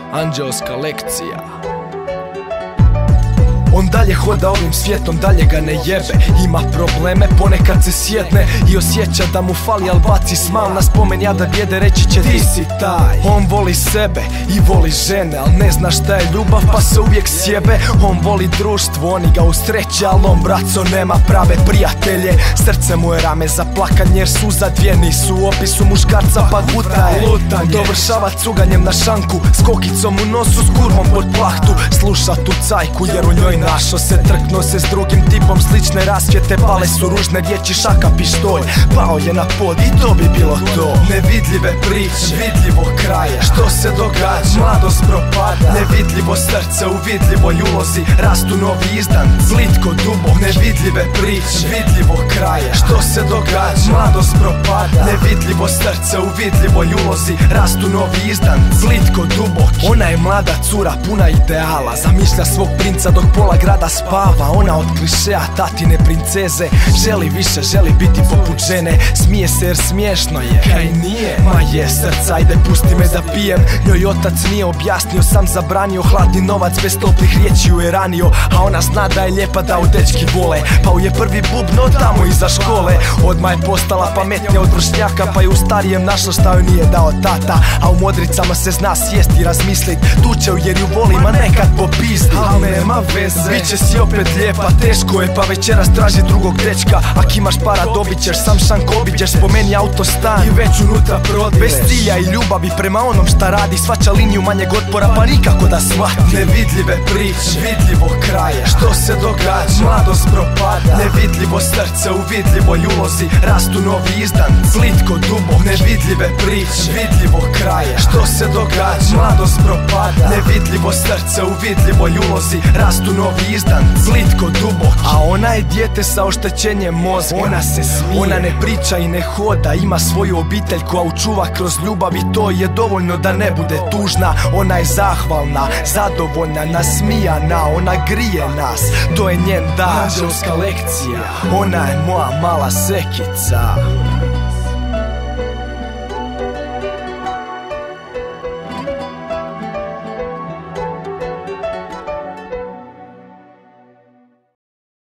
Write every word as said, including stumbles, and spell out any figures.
Anđelska lekcija. On dalje hoda ovim svijetom, dalje ga ne jebe. Ima probleme, ponekad se sjedne i osjeća da mu fali, al baci smal na spomen jada bijede, reći će ti si taj. On voli sebe i voli žene, al ne zna šta je ljubav pa se uvijek sjebe. On voli društvo, oni ga usreće, al on braco nema prave prijatelje. Srce mu je rame za plakanje jer suza dvije nisu u opisu muškarca pa guta je lutanje. Dovršava cuganjem na šanku, s kokicom u nosu, s kurvom pod plahtu. Sluša tu cajku jer u njoj našo se, trkno se s drugim tipom, slične rasvjete, pale su ružne riječi, šaka, pištolj. Pao je na pod i to bi bilo to. Nevidljive priče, vidljivo kraja, što se događa, mladost propada. Nevidljivo srce u vidljivoj ulozi, rastu novi izdanci, plitko dubok. Nevidljive priče, vidljivo kraja, što se događa, mladost propada. Nevidljivo srce u vidljivoj ulozi, rastu novi izdanci, plitko dubok. Ona je mlada cura puna ideala, zamišlja svog princa dok pola grada spava. Ona od klišeja tatine princeze želi više, želi biti poput žene. Smije se jer smiješno je, kaj nije? Ma je srca, ajde pusti me da pijem. Njoj otac nije objasnio, sam zabranio. Hladni novac bez toplih riječi ju je ranio, a ona zna da je lijepa, da u dečki vole. Pa u je prvi bubno tamo iza škole. Odmah je postala pametnija od vršnjaka, pa je u starijem našla šta joj nije dao tata. A u modricama se zna sjesti i razmislit, tuče ju jer ju voli, ma nekad popizdi. Al nema veze, biće si opet lijepa, teško je pa večeras traži drugog dečka. Ak imaš para dobit ćeš, sam šank obiđeš, spomeni autostan i već unutra prodiješ. Bez cilja i ljubavi prema onom šta radi, svača liniju manjeg otpora pa nikako da shvati. Nevidljive priče, vidljivo kraja, što se događa, mladost propada. Nevidljivo srce u vidljivoj ulozi, rastu novi izdanci, plitko dubok. Nevidljive priče, vidljivo kraja, što se događa, mladost propada. Nevidljivo srce u vidljivoj ulozi, rastu novi izdanci, plitko dubok. A ona je dijete sa oštećenjem mozga, ona se smije, ona ne priča i ne hoda, ima svoju obitelj koja učuva kroz ljubav i to je dovoljno da ne bude tužna. Ona je zahvalna, zadovoljna, nasmijana, ona grije nas, to je njen dar. Anđelska lekcija, ona je moja mala sekica.